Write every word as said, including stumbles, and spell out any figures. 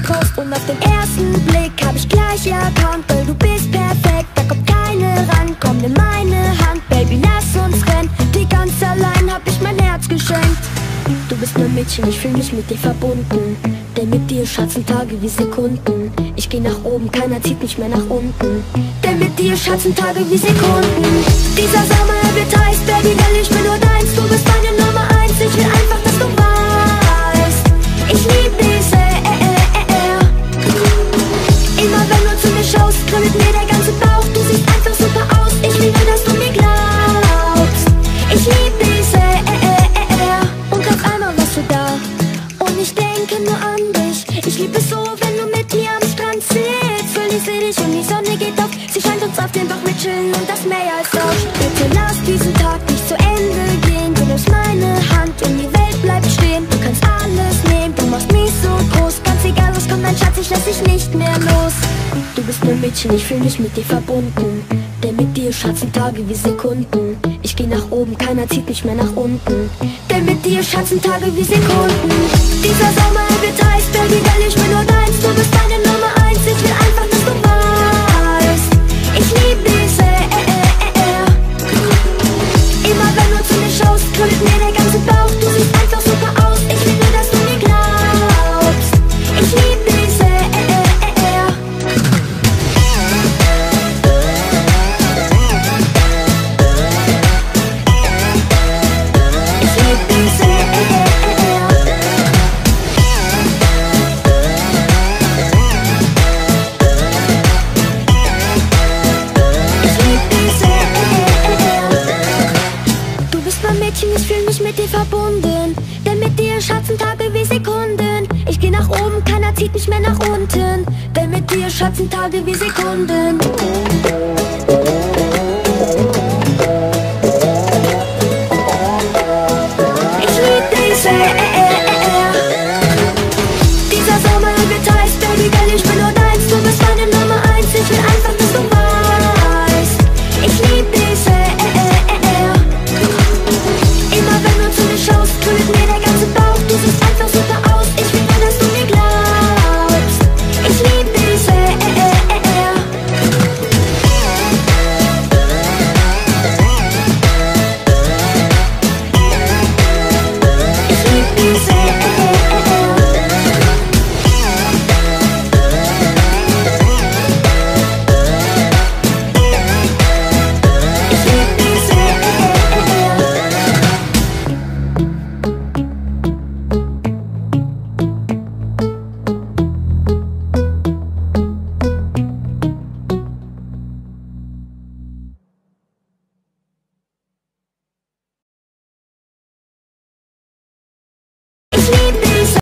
Kuss. Und auf den ersten Blick hab ich gleich erkannt, Girl, du bist perfekt, da kommt keine ran. Komm, nimm meine Hand, Baby, lass uns rennen. Die ganz allein hab ich mein Herz geschenkt. Du bist mein Mädchen, ich fühl mich mit dir verbunden. Denn mit dir schatzen Tage wie Sekunden. Ich geh nach oben, keiner zieht mich mehr nach unten. Denn mit dir schatzen Tage wie Sekunden. Dieser Sommer wird heiß, Baby, weil ich bin nur deins. Du bist meine Nummer eins, ich will einfach, dass du weißt, ich lieb dich sehr. Immer wenn du zu mir schaust, kribbelt mir der ganze Bauch. Du siehst einfach super aus, ich will nur, dass du mir glaubst. Ich lieb dich sehr. Und auf einmal warst du da und ich denke nur an dich. Ich lieb es so, wenn du mit mir am Strand sitzt. Fühl ich seh dich und die Sonne geht auf. Sie scheint uns auf den Bauch mit chillen und das Meer als Rausch. Bitte lass diesen Tag nicht zu Ende gehen. Du nimmst meine Hand und die Welt bleibt stehen. Du kannst alles nehmen, du machst mich so groß. Ganz egal, was kommt, mein Schatz, ich lass dich nicht mehr los. Du bist mein Mädchen, ich fühl mich mit dir verbunden. Denn mit dir schatzen Tage wie Sekunden. Ich geh nach oben, keiner zieht mich mehr nach unten. Denn mit dir schatzen Tage wie Sekunden. Dieser Sommer wird heiß, Baby, weil ich bin nur deins. Du bist meine Nummer eins, ich will einfach, dass du weißt, ich lieb dich sehr. Immer wenn du zu mir schaust, kribbelt mir der ganze Bauch. Du siehst einfach super aus, ich will nur, dass du mir glaubst. Ich lieb dich sehr. Ich fühl mich mit dir verbunden, denn mit dir schatzen Tage wie Sekunden. Ich geh nach oben, keiner zieht mich mehr nach unten, denn mit dir schatzen Tage wie Sekunden.